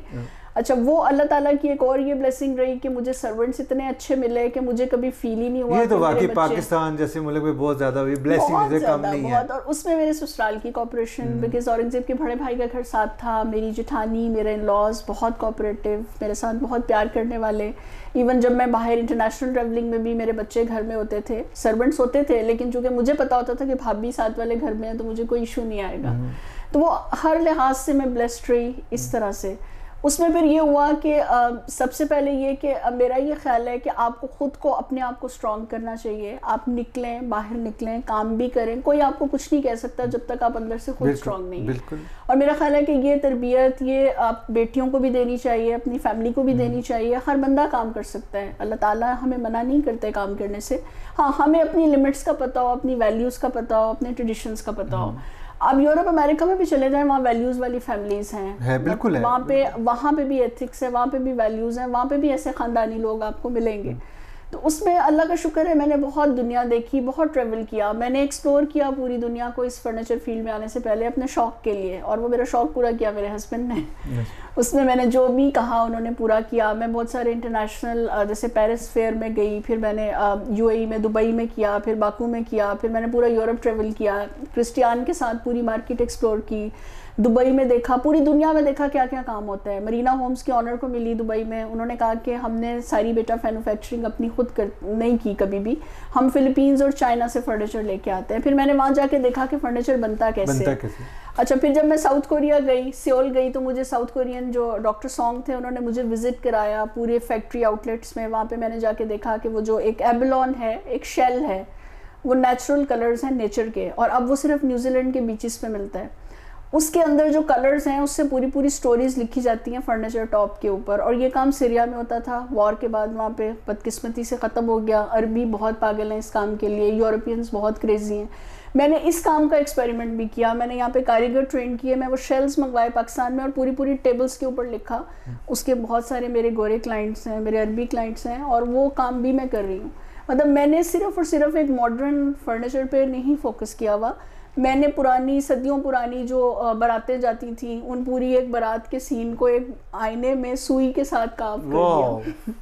اچھا وہ اللہ تعالیٰ کی ایک اور یہ بلیسنگ رہی کہ مجھے سرونٹس اتنے اچھے ملے کہ مجھے کبھی فیل ہی نہیں ہوا. یہ تو واقعی پاکستان جیسے ملک میں بہت زیادہ بلیسنگ کم نہیں ہے. اور اس میں میرے سسرال کی کوپریشن، بیکاز اورنگزیب کے بڑے بھائی کا گھر ساتھ تھا، میری جٹھانی، میرے ان لاز بہت کوپریٹیو، میرے ساتھ بہت پیار کرنے والے. ایون جب میں باہر انٹرنیشنل ٹریولنگ میں بھی میرے بچے گھر میں ہوتے تھے، سرونٹس ہوتے تھے، لیکن چونکہ مجھے پتا ہوتا تھا کہ بھابھی ساتھ والے گھر میں ہیں تو مجھے کوئی ایشو نہیں آئے گا. تو وہ ہر لحاظ سے میں بلیسڈ رہی اس طرح سے. اس میں پھر یہ ہوا کہ سب سے پہلے یہ کہ میرا یہ خیال ہے کہ آپ کو خود کو اپنے آپ کو اسٹرانگ کرنا چاہیے. آپ نکلیں، باہر نکلیں، کام بھی کریں، کوئی آپ کو کچھ نہیں کہہ سکتا جب تک آپ اندر سے خود اسٹرانگ نہیں ہیں. اور میرا خیال ہے کہ یہ تربیت یہ آپ بیٹیوں کو بھی دینی چاہیے، اپنی فیملی کو بھی دینی چاہیے. ہر بندہ کام کر سکتا ہے، اللہ تعالیٰ ہمیں منع نہیں کرتے کام کرنے سے. ہاں ہمیں اپنی لمٹس کا پتہ ہو، اپنی ویلیوز کا پتہ ہو، اپنے ٹریڈیشنز کا پتہ ہو. آپ یورپ امریکہ میں بھی چلے جائیں، وہاں ویلیوز والی فیملیز ہیں، بالکل ہے. وہاں پہ بھی ایتھکس ہے، وہاں پہ بھی ویلیوز ہیں، وہاں پہ بھی ایسے خاندانی لوگ آپ کو ملیں گے. تو اس میں اللہ کا شکر ہے میں نے بہت دنیا دیکھی، بہت ٹریول کیا. میں نے ایکسپلور کیا پوری دنیا کو اس فرنیچر فیلڈ میں آنے سے پہلے اپنے شوق کے لیے، اور وہ میرا شوق پورا کیا میرے ہسبینڈ نے. اس میں نے جو بھی کہا انہوں نے پورا کیا. میں بہت سارے انٹرنیشنل جیسے پیرس فیئر میں گئی، پھر میں نے UAE میں، دبئی میں کیا، پھر باکو میں کیا، پھر میں نے پورا یورپ ٹریول کیا، کرسٹیان کے ساتھ پوری مارکیٹ ایکسپلور کی. دبئی میں دیکھا، پوری دنیا میں دیکھا کیا کیا کام ہوتا ہے. مرینا ہومز کی آنر کو ملی دبئی میں. انہوں نے کہا کہ ہم نے ساری بیٹا مینوفیکچرنگ اپنی خود نہیں کی کبھی بھی، ہم فلپینز اور چائنا سے فرنیچر لے کے آتے ہیں. پھر میں نے وہاں جا کے دیکھا کہ فرنیچر بنتا کیسے. اچھا پھر جب میں ساؤتھ کوریا گئی، سیول گئی، تو مجھے ساؤتھ کورین جو ڈاکٹر سونگ تھے انہوں نے مجھے وزٹ کرایا پورے فیکٹری آؤٹ لیٹس میں. وہاں پہ میں نے جا کے دیکھا کہ وہ جو ایک ایبلون ہے، ایک شیل ہے، وہ نیچرل کلرز ہیں نیچر کے، اور اب وہ صرف نیوزی لینڈ کے بیچز پہ ملتا ہے. اس کے اندر جو کلرز ہیں اس سے پوری سٹوریز لکھی جاتی ہیں فرنیچر ٹاپ کے اوپر. اور یہ کام سیریا میں ہوتا تھا، وار کے بعد وہاں پہ بدقسمتی سے ختم ہو گیا. عربی بہت پاگل ہیں اس کام کے لیے، یورپینز بہت کریزی ہیں. میں نے اس کام کا ایکسپیریمنٹ بھی کیا. میں نے یہاں پہ کاریگر ٹرین کیے، میں وہ شیلز منگوائے پاکستان میں، اور پوری ٹیبلز کے اوپر لکھا. اس کے بہت سارے میرے گورے کلائنٹس ہیں، میرے عربی کلائنٹس ہیں، اور وہ کام بھی میں کر رہی ہوں. مطلب میں نے صرف اور صرف ایک ماڈرن فرنیچر پہ نہیں فوکس کیا ہوا. میں نے پرانی صدیوں پرانی جو باراتیں جاتی تھیں، ان پوری ایک بارات کے سین کو ایک آئینے میں سوئی کے ساتھ کاف کر دیا.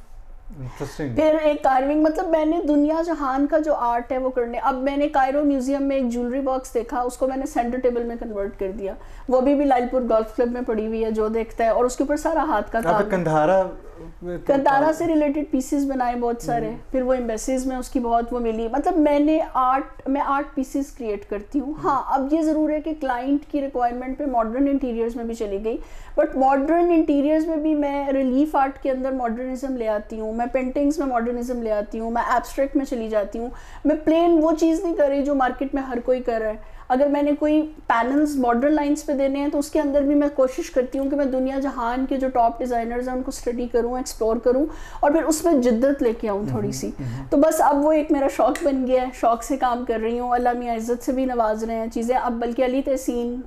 پھر ایک کاروینگ، مطلب میں نے دنیا جہان کا جو آرٹ ہے وہ کرنے. اب میں نے کائرو میوزیم میں ایک جولری باکس دیکھا، اس کو میں نے سینٹر ٹیبل میں کنورٹ کر دیا. وہ بھی لائل پور گولف کلب میں پڑی ہوئی ہے، جو دیکھتا ہے. اور اس کے اوپر سارا ہاتھ کا کام، کندھارا سے ریلیٹڈ پیسز بنائے بہت سارے. پھر وہ ایمبیسیز میں اس کی بہت وہ ملی. مطلب میں آرٹ پیسز کریٹ کرتی ہوں. ہاں اب یہ ضرور ہے کہ کلائنٹ کی ریکوائرمنٹ پہ ماڈرن انٹیریئرز میں بھی چلی گئی، بٹ ماڈرن انٹیریئرز میں بھی میں ریلیف آرٹ کے اندر ماڈرنزم لے آتی ہوں، میں پینٹنگز میں ماڈرنزم لے آتی ہوں، میں ایبسٹریکٹ میں چلی جاتی ہوں. میں پلین وہ چیز نہیں کر رہی جو مارکیٹ میں ہر کوئی کر رہا ہے. اگر میں نے کوئی پینلز ماڈرن لائنز پہ دینے ہیں تو اس کے اندر بھی میں کوشش کرتی ہوں کہ میں دنیا جہان کے جو ٹاپ ڈیزائنرز ہیں ان کو اسٹڈی کروں، ایکسپلور کروں، اور پھر اس میں جدت لے کے آؤں تھوڑی سی. تو بس اب وہ ایک میرا شوق بن گیا ہے، شوق سے کام کر رہی ہوں. اللہ میاں عزت سے بھی نواز رہے ہیں چیزیں. اب بلکہ علی تحسین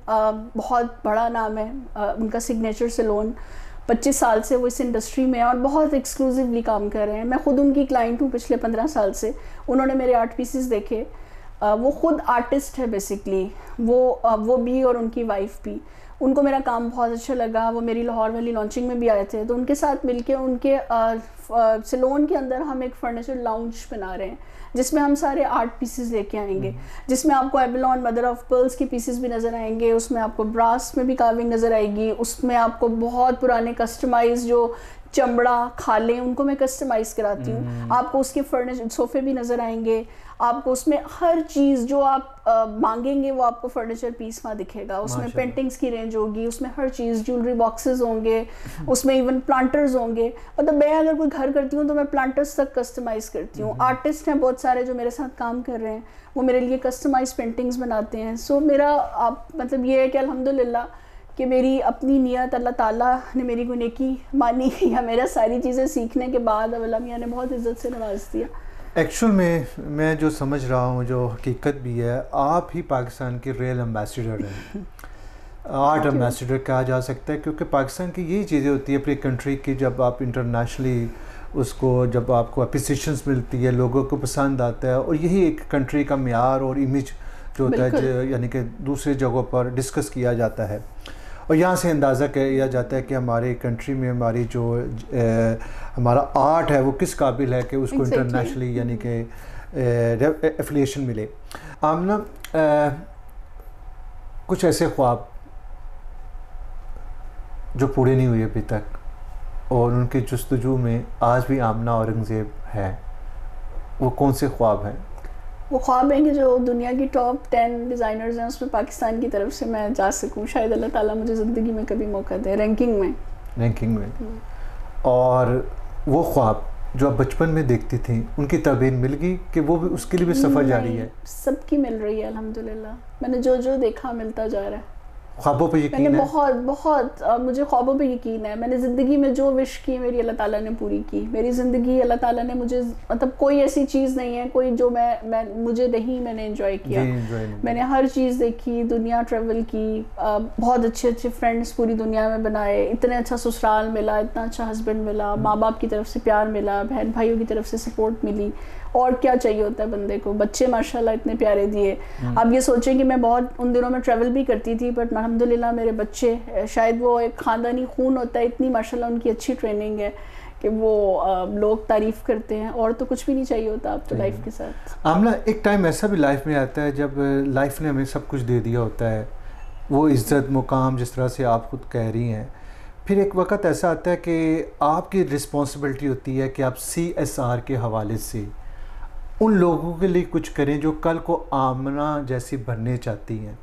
بہت بڑا نام ہے، ان کا سگنیچر سیلون 25 سال سے وہ اس انڈسٹری میں ہیں اور بہت ایکسکلوزیولی کام کر رہے ہیں. میں خود ان کی کلائنٹ ہوں پچھلے 15 سال سے. انہوں نے میرے آرٹ پیسز دیکھے. وہ خود آرٹسٹ ہے بیسکلی، وہ بھی اور ان کی وائف بھی. ان کو میرا کام بہت اچھا لگا. وہ میری لاہور والی لانچنگ میں بھی آئے تھے، تو ان کے ساتھ مل کے ان کے سیلون کے اندر ہم ایک فرنیچر لاؤنج بنا رہے ہیں جس میں ہم سارے آرٹ پیسز لے کے آئیں گے، جس میں آپ کو ایبلون مدر آف پرلز کی پیسز بھی نظر آئیں گے. اس میں آپ کو براس میں بھی کارونگ نظر آئے گی. اس میں آپ کو بہت پرانے کسٹمائز جو چمڑا کھالیں ان کو میں کسٹمائز کراتی ہوں. آپ کو اس کے فرنیچر صوفے بھی نظر آئیں گے. آپ کو اس میں ہر چیز جو آپ مانگیں گے وہ آپ کو فرنیچر پیس وہاں دکھے گا. اس میں پینٹنگز کی رینج ہوگی، اس میں ہر چیز، جولری باکسز ہوں گے، اس میں ایون پلانٹرز ہوں گے. مطلب میں اگر کوئی گھر کرتی ہوں تو میں پلانٹرز تک کسٹمائز کرتی ہوں. آرٹسٹ ہیں بہت سارے جو میرے ساتھ کام کر رہے ہیں، وہ میرے لیے کسٹمائز پینٹنگز بناتے ہیں. سو میرا مطلب یہ ہے کہ الحمدللہ کہ میری اپنی نیت، اللہ تعالیٰ نے میری کوئی نیکی مانی یا میرا ساری چیزیں سیکھنے کے بعد اللہ میاں نے بہت عزت سے نواز دیا. ایکچوئل میں جو سمجھ رہا ہوں، جو حقیقت بھی ہے، آپ ہی پاکستان کے ریئل ایمبیسیڈر ہیں. آرٹ ایمبیسیڈر کہا جا سکتا ہے، کیونکہ پاکستان کی یہی چیزیں ہوتی ہے اپنی کنٹری کی. جب آپ انٹرنیشنلی اس کو، جب آپ کو اپریسیشنز ملتی ہے، لوگوں کو پسند آتا ہے، اور یہی ایک کنٹری کا معیار اور امیج جو ہوتا ہے، یعنی کہ دوسری جگہوں پر ڈسکس کیا جاتا ہے. اور یہاں سے اندازہ کیا جاتا ہے کہ ہمارے کنٹری میں ہماری جو ہمارا آرٹ ہے وہ کس قابل ہے کہ اس کو انٹرنیشنلی یعنی کہ ایفیلیشن ملے. آمنہ کچھ ایسے خواب جو پورے نہیں ہوئے ابھی تک اور ان کے جستجو میں آج بھی آمنہ اورنگزیب ہے, وہ کون سے خواب ہیں؟ وہ خواب ہیں کہ جو دنیا کی ٹاپ 10 ڈیزائنرز ہیں اس میں پاکستان کی طرف سے میں جا سکوں. شاید اللہ تعالیٰ مجھے زندگی میں کبھی موقع دے رینکنگ میں. اور وہ خواب جو آپ بچپن میں دیکھتی تھیں ان کی تعبیر مل گئی کہ وہ بھی اس کے لیے بھی سفر جاری ہے؟ سب کی مل رہی ہے الحمدللہ. میں نے جو دیکھا ملتا جا رہا ہے. خوابوں پہ یقین ہے؟ میں نے بہت مجھے خوابوں پہ یقین ہے. میں نے زندگی میں جو وش کی میری اللہ تعالیٰ نے پوری کی. میری زندگی اللہ تعالیٰ نے مجھے مطلب کوئی ایسی چیز نہیں ہے کوئی جو مجھے نہیں میں نے انجوائے کیا. میں نے ہر چیز دیکھی, دنیا ٹریول کی, بہت اچھے فرینڈس پوری دنیا میں بنائے, اتنے اچھا سسرال ملا, اتنا اچھا ہسبینڈ ملا, ماں باپ کی طرف سے پیار ملا, بہن بھائیوں کی طرف سے سپورٹ ملی. اور کیا چاہیے ہوتا ہے بندے کو. بچے ماشاءاللہ اتنے پیارے دیے. آپ یہ سوچیں کہ میں بہت ان دنوں میں ٹریول بھی کرتی تھی بٹ الحمدللہ میرے بچے, شاید وہ ایک خاندانی خون ہوتا ہے, اتنی ماشاءاللہ ان کی اچھی ٹریننگ ہے کہ وہ لوگ تعریف کرتے ہیں. اور تو کچھ بھی نہیں چاہیے ہوتا آپ کو لائف کے ساتھ. آمنہ ایک ٹائم ایسا بھی لائف میں آتا ہے جب لائف نے ہمیں سب کچھ دے دیا ہوتا ہے, وہ عزت مقام جس طرح سے آپ خود کہہ رہی ہیں, پھر ایک وقت ایسا آتا ہے کہ آپ کی رسپانسبلٹی ہوتی ہے کہ آپ CSR کے حوالے سے ان لوگوں کے لیے کچھ کریں جو کل کو آمنہ جیسی بننے چاہتی ہیں.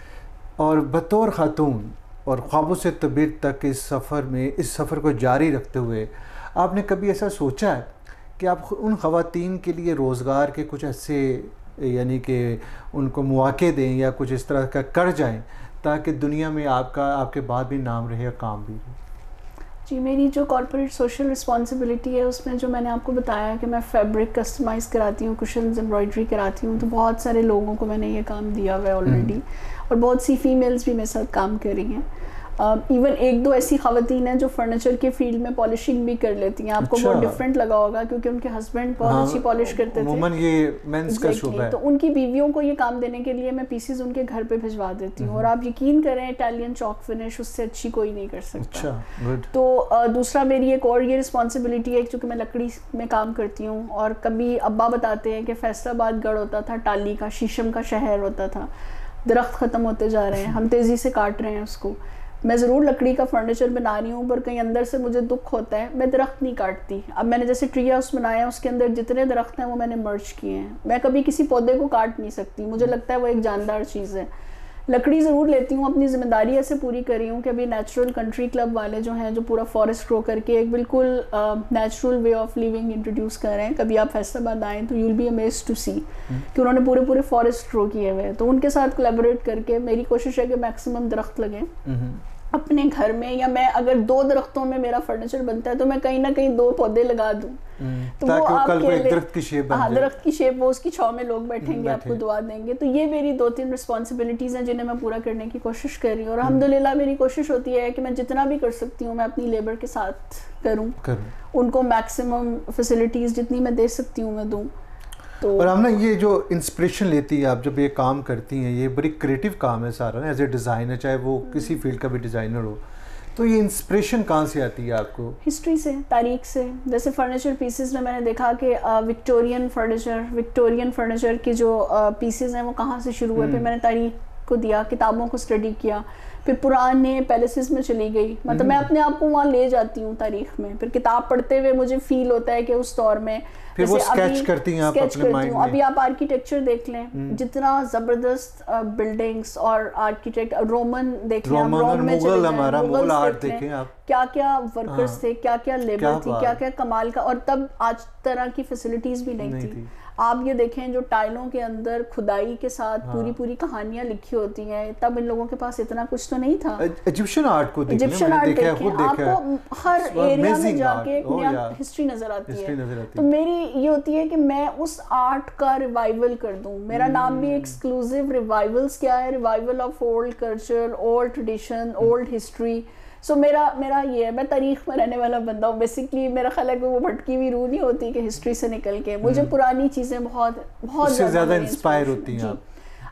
اور بطور خاتون اور خوابوں سے تعبیر تک اس سفر کو جاری رکھتے ہوئے آپ نے کبھی ایسا سوچا ہے کہ آپ ان خواتین کے لیے روزگار کے کچھ ایسے یعنی کہ ان کو مواقع دیں یا کچھ اس طرح کا کر جائیں تاکہ دنیا میں آپ کے بعد بھی نام رہے اور کام بھی رہے؟ جی, میری جو کارپوریٹ سوشل رسپانسبلٹی ہے اس میں جو میں نے آپ کو بتایا کہ میں فیبرک کسٹمائز کراتی ہوں, کشنز امبرائڈری کراتی ہوں, تو بہت سارے لوگوں کو میں نے یہ کام دیا ہوا ہے آلریڈی. اور بہت سی فیمیلز بھی میرے ساتھ کام کر رہی ہیں. ایون 1-2 ایسی خواتین ہیں جو فرنیچر کے فیلڈ میں پالشنگ بھی کر لیتی ہیں. آپ کو بہت ڈفرینٹ لگا ہوگا کیونکہ ان کے ہسبینڈ بہت اچھی پالش کرتے تھے, تو ان کی بیویوں کو یہ کام دینے کے لیے میں پیسز ان کے گھر پہ بھجوا دیتی ہوں. اور آپ یقین کریں اٹیلین چاک فنش اس سے اچھی کوئی نہیں کر سکتا. تو دوسرا میری ایک اور یہ رسپانسبلٹی ہے چونکہ میں لکڑی میں کام کرتی ہوں, اور کبھی ابا بتاتے ہیں کہ فیصل آباد گڑھ ہوتا تھا ٹالی کا, شیشم کا شہر ہوتا تھا, درخت ختم ہوتے جا رہے ہیں, ہم تیزی سے کاٹ رہے ہیں اس کو. میں ضرور لکڑی کا فرنیچر بنا رہی ہوں پر کہیں اندر سے مجھے دکھ ہوتا ہے, میں درخت نہیں کاٹتی. اب میں نے جیسے ٹری ہاؤس بنایا اس کے اندر جتنے درخت ہیں وہ میں نے مرچ کیے ہیں. میں کبھی کسی پودے کو کاٹ نہیں سکتی, مجھے لگتا ہے وہ ایک جاندار چیز ہے. لکڑی ضرور لیتی ہوں, اپنی ذمہ داری ایسے پوری کر رہی ہوں کہ ابھی نیچرل کنٹری کلب والے جو ہیں جو پورا فارسٹ گرو کر کے ایک بالکل natural way of living introduce کر رہے ہیں. کبھی آپ فیصل آباد آئیں تو you will be amazed to see کہ انہوں نے پورے فارسٹ گرو کیے ہوئے ہیں. تو ان کے ساتھ کولیبوریٹ کر کے میری کوشش ہے کہ میکسیمم درخت لگیں اپنے گھر میں, یا میں اگر 2 درختوں میں میرا فرنیچر بنتا ہے تو میں کہیں نہ کہیں 2 پودے لگا دوں تو وہ آپ کے درخت کی شیپ وہ اس کی چھاؤں میں لوگ بیٹھیں گے, آپ کو دعا دیں گے. تو یہ میری 2-3 رسپانسبلٹیز ہیں جنہیں میں پورا کرنے کی کوشش کر رہی ہوں. اور الحمدللہ میری کوشش ہوتی ہے کہ میں جتنا بھی کر سکتی ہوں میں اپنی لیبر کے ساتھ کروں, ان کو میکسیمم فیسلٹیز جتنی میں دے سکتی ہوں میں دوں. اور آمنہ یہ جو انسپریشن لیتی ہے آپ جب یہ کام کرتی ہیں, یہ بڑی کریٹیو کام ہے سارا نا ایز اے ڈیزائنر, چاہے وہ کسی فیلڈ کا بھی ڈیزائنر ہو, تو یہ انسپریشن کہاں سے آتی ہے آپ کو؟ ہسٹری سے, تاریخ سے. جیسے فرنیچر پیسز میں نے دیکھا کہ وکٹورین فرنیچر کی جو پیسز ہیں وہ کہاں سے شروع ہوئے, پھر میں نے تاریخ کو دیا, کتابوں کو اسٹڈی کیا, پھر پرانے پیلسز میں چلی گئی. مطلب میں اپنے آپ کو وہاں لے جاتی ہوں تاریخ میں, پھر کتاب پڑھتے ہوئے مجھے فیل ہوتا ہے کہ اس دور میں اسکیچ کرتی ہیں آپ اپنے مائنڈ میں. ابھی آپ آرکیٹیکچر دیکھ لیں, جتنا زبردست بلڈنگز اور آرکیٹیکٹ, رومن دیکھ لیں, روم میں چلے جائیں, کیا کیا ورکرز تھے, کیا کیا لیبر تھی, کیا کیا کمال کا. اور تب آج طرح کی فیسلٹیز بھی نہیں تھی. آپ یہ دیکھیں جو ٹائلوں کے اندر کھدائی کے ساتھ پوری کہانیاں لکھی ہوتی ہیں, تب ان لوگوں کے پاس اتنا کچھ تو نہیں تھا. ایجپشن آرٹ کو دیکھیں, ایجپشن آرٹ دیکھیں, آپ کو ہر ایریا میں جا کے ایک نیا ہسٹری نظر آتی ہے. تو میری یہ ہوتی ہے کہ میں اس آرٹ کا ریوائول کر دوں. میرا نام بھی ایکسکلوزیو ریوائولز کیا ہے, revival of old culture, old tradition, old history. So میرا یہ ہے, میں تاریخ میں رہنے والا بندہ ہوں بیسکلی. میرا خیال ہے کہ وہ بھٹکی ہوئی روح نہیں ہوتی کہ ہسٹری سے نکل کے, مجھے پرانی چیزیں بہت زیادہ انسپائر ہوتی ہیں.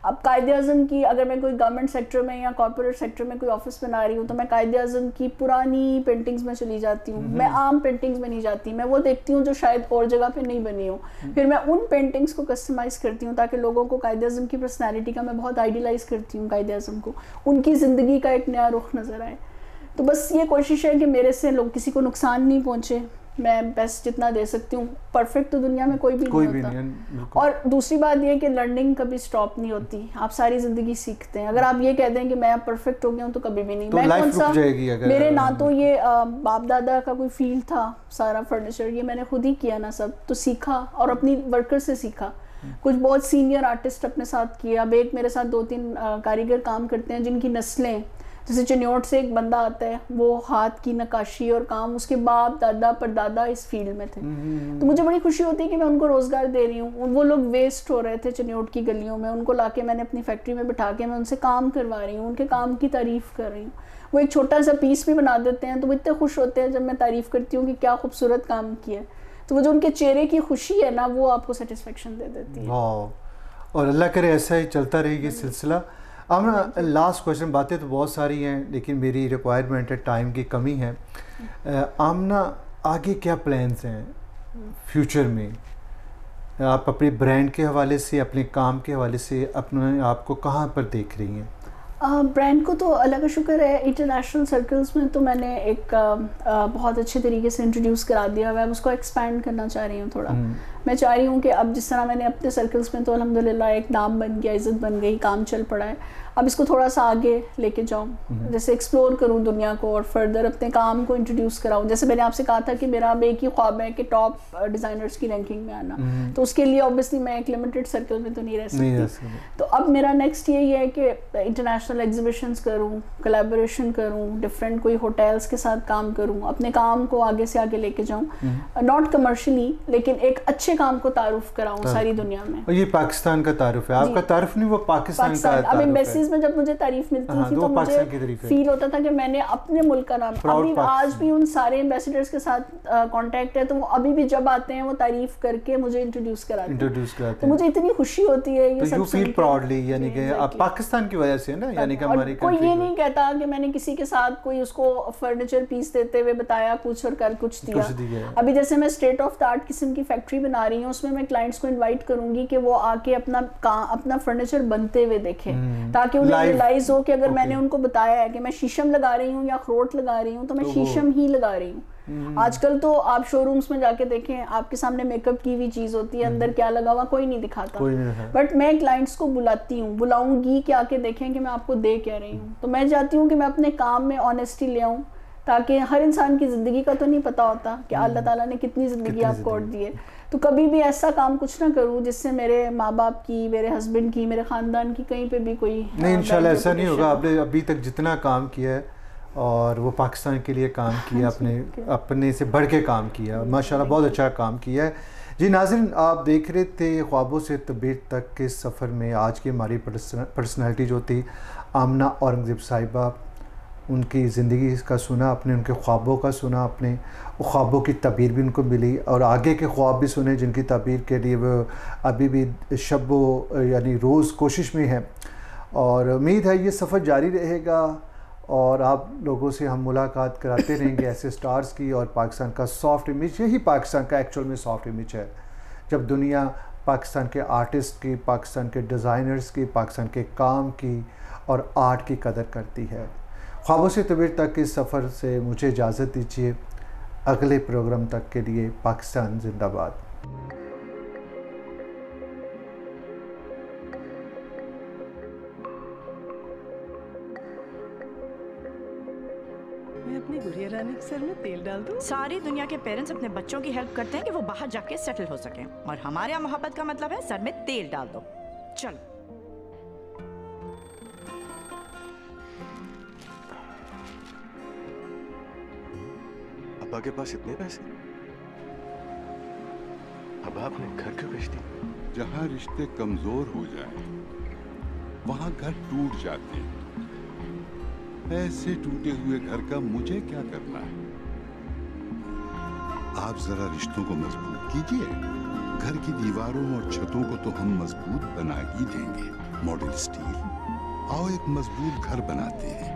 اب قائد اعظم کی اگر میں کوئی گورنمنٹ سیکٹر میں یا کارپوریٹ سیکٹر میں کوئی آفس بنا رہی ہوں تو میں قائد اعظم کی پرانی پینٹنگز میں چلی جاتی ہوں, میں عام پینٹنگز میں نہیں جاتی, میں وہ دیکھتی ہوں جو شاید اور جگہ پہ نہیں بنی ہوں, پھر میں ان پینٹنگز کو کسٹمائز کرتی ہوں تاکہ لوگوں کو قائد اعظم کی پرسنالٹی کا میں بہت آئیڈیلائز کرتی ہوں, قائد اعظم کو ان کی زندگی کا ایک نیا رخ نظر آئے. تو بس یہ کوشش ہے کہ میرے سے لوگ کسی کو نقصان نہیں پہنچے, میں بیسٹ جتنا دے سکتی ہوں. پرفیکٹ تو دنیا میں کوئی بھی نہیں ہوتا. اور دوسری بات یہ کہ لرننگ کبھی سٹاپ نہیں ہوتی, آپ ساری زندگی سیکھتے ہیں. اگر آپ یہ کہہ دیں کہ میں اب پرفیکٹ ہو گیا ہوں تو کبھی بھی نہیں. میں کون سا, میرے نہ تو یہ باپ دادا کا کوئی فیلڈ تھا, سارا فرنیچر یہ میں نے خود ہی کیا نا سب, تو سیکھا اور اپنی ورکر سے سیکھا. کچھ بہت سینئر آرٹسٹ اپنے ساتھ کیا. اب ایک میرے ساتھ 2-3 کاریگر کام کرتے ہیں جن کی نسلیں, جیسے چنیوٹ سے ایک بندہ آتا ہے, وہ ہاتھ کی نقاشی اور کام, اس کے باپ دادا پردادا اس فیلڈ میں تھے. تو مجھے بڑی خوشی ہوتی ہے کہ میں ان کو روزگار دے رہی ہوں. وہ لوگ ویسٹ ہو رہے تھے چنیوٹ کی گلیوں میں, ان کو لا کے میں نے اپنی فیکٹری میں بٹھا کے میں ان سے کام کروا رہی ہوں, ان کے کام کی تعریف کر رہی ہوں. وہ ایک چھوٹا سا پیس بھی بنا دیتے ہیں تو وہ اتنے خوش ہوتے ہیں جب میں تعریف کرتی ہوں کہ کیا خوبصورت کام کیا ہے. تو وہ جو ان کے چہرے کی خوشی ہے نا, وہ آپ کو سیٹسفیکشن دے دیتی ہے. اور اللہ کرے ایسا ہی چلتا رہے یہ سلسلہ. اب لاسٹ کویشچن, باتیں تو بہت ساری ہیں لیکن میری ریکوائرمنٹ ہے, ٹائم کی کمی ہے. آمنہ آگے کیا پلانس ہیں فیوچر میں؟ آپ اپنے برانڈ کے حوالے سے, اپنے کام کے حوالے سے اپنے آپ کو کہاں پر دیکھ رہی ہیں؟ برانڈ کو تو اللہ کا شکر ہے انٹرنیشنل سرکلز میں تو میں نے ایک بہت اچھے طریقے سے انٹروڈیوس کرا دیا ہوا ہے. اس کو ایکسپینڈ کرنا چاہ رہی ہوں تھوڑا. میں چاہ رہی ہوں کہ اب جس طرح میں نے اپنے سرکلز میں تو الحمدللہ ایک نام بن گیا, عزت بن گئی, کام چل پڑا ہے, اب اس کو تھوڑا سا آگے لے کے جاؤں, جیسے ایکسپلور کروں دنیا کو اور فردر اپنے کام کو انٹروڈیوس کراؤں. جیسے میں نے آپ سے کہا تھا کہ میرا اب ایک ہی خواب ہے کہ ٹاپ ڈیزائنرز کی رینکنگ میں آنا, تو اس کے لیے اوبیسلی میں ایک لمیٹڈ سرکل میں تو نہیں رہ سکتی. تو اب میرا نیکسٹ یہی ہے کہ انٹرنیشنل ایگزیبیشنز کروں, کولیبوریشن کروں, ڈفرینٹ کوئی ہوٹلس کے ساتھ کام کروں, اپنے کام کو آگے سے آگے لے کے جاؤں, ناٹ کمرشلی لیکن ایک اچھے کام کو تعارف کراؤں ساری دنیا میں. اور یہ پاکستان کا تعارف ہے, آپ کا تعارف نہیں, وہ پاکستان کا تعارف ہے. اب ایمبیسیز میں جب مجھے تعریف ملتی تھی تو مجھے فیل ہوتا تھا کہ میں نے اپنے ملک کا نام, ابھی آج بھی ان سارے ایمبیسیڈرز کے ساتھ کانٹیکٹ ہے, تو وہ ابھی بھی جب آتے ہیں وہ تعریف کر کے مجھے انٹروڈیوس کراتے ہیں, تو مجھے اتنی خوشی ہوتی ہے. یہ سب یو فیل پراؤڈلی, یعنی کہ آپ پاکستان کی وجہ سے نا, یعنی کہ ہماری کوئی یہ نہیں کہتا کہ میں نے کسی کے ساتھ کوئی اس کو فرنیچر پیس دیتے ہوئے بتایا کچھ اور کر کچھ دیا. ابھی جیسے میں اسٹیٹ آف دا آرٹ قسم کی فیکٹری بنا رہی ہوں, اس میں کلائنٹس کو انوائٹ کروں گی کہ وہ آ کے اپنا فرنیچر بنتے ہوئے دیکھیں, تاکہ انہیں ریئلائز ہو کہ اگر میں نے ان کو بتایا ہے کہ میں شیشم لگا رہی ہوں یا اخروٹ لگا رہی ہوں تو میں شیشم ہی لگا رہی ہوں. آج کل تو آپ شو رومز میں جا کے دیکھیں, آپ کے سامنے میک اپ کی ہوئی چیز ہوتی ہے, اندر کیا لگا ہوا کوئی نہیں دکھاتا, بٹ میں کلائنٹس کو بلاؤں گی کہ آ کے دیکھیں کہ میں آپ کو دے کیا رہی ہوں. تو میں چاہتی ہوں کہ میں اپنے کام میں آنیسٹی لے آؤں, تاکہ ہر انسان کی زندگی کا تو نہیں پتا ہوتا کہ اللہ تعالیٰ نے کتنی زندگی آپ کو دی ہے. تو کبھی بھی ایسا کام کچھ نہ کروں جس سے میرے ماں باپ کی, میرے ہسبینڈ کی, میرے خاندان کی کہیں پہ بھی کوئی نہیں. انشاءاللہ ایسا نہیں ہوگا. آپ نے ابھی تک جتنا کام کیا ہے اور وہ پاکستان کے لیے کام کیا, اپنے سے بڑھ کے کام کیا, ماشاءاللہ بہت اچھا کام کیا ہے. جی ناظرین, آپ دیکھ رہے تھے خوابوں سے تعبیر تک کے سفر میں. آج کی ہماری پرسنالٹی جو تھی آمنہ اورنگزیب صاحبہ, ان کی زندگی کا سنا, اپنے ان کے خوابوں کا سنا, اپنے خوابوں کی تعبیر بھی ان کو ملی, اور آگے کے خواب بھی سنے جن کی تعبیر کے لیے وہ ابھی بھی شب و یعنی روز کوشش میں ہیں. اور امید ہے یہ سفر جاری رہے گا اور آپ لوگوں سے ہم ملاقات کراتے رہیں گے ایسے سٹارز کی. اور پاکستان کا سافٹ امیج, یہی پاکستان کا ایکچوئل میں سافٹ امیج ہے. جب دنیا پاکستان کے آرٹسٹ کی, پاکستان کے ڈیزائنرز کی, پاکستان کے کام کی اور آرٹ کی قدر کرتی ہے. خوابوں سے تعبیر تک کے سفر سے مجھے اجازت دیجیے. اگلے پروگرام تک کے لیے پاکستان زندہ باد. میں اپنی گڑیا رانی کے سر میں تیل ڈال دوں. ساری دنیا کے پیرنٹس اپنے بچوں کی ہیلپ کرتے ہیں کہ وہ باہر جا کے سیٹل ہو سکیں, اور ہمارے یہاں محبت کا مطلب ہے سر میں تیل ڈال دو. چلو. ابا کے پاس اتنے پیسے, ابا آپ نے گھر کیوں بیچ دی؟ جہاں رشتے کمزور ہو جائیں وہاں گھر ٹوٹ جاتے ہیں. ایسے ٹوٹے ہوئے گھر کا مجھے کیا کرنا ہے؟ آپ ذرا رشتوں کو مضبوط کیجئے. گھر کی دیواروں اور چھتوں کو تو ہم مضبوط بنا ہی دیں گے. मॉडल स्टील, आओ एक मजबूत घर बनाते हैं।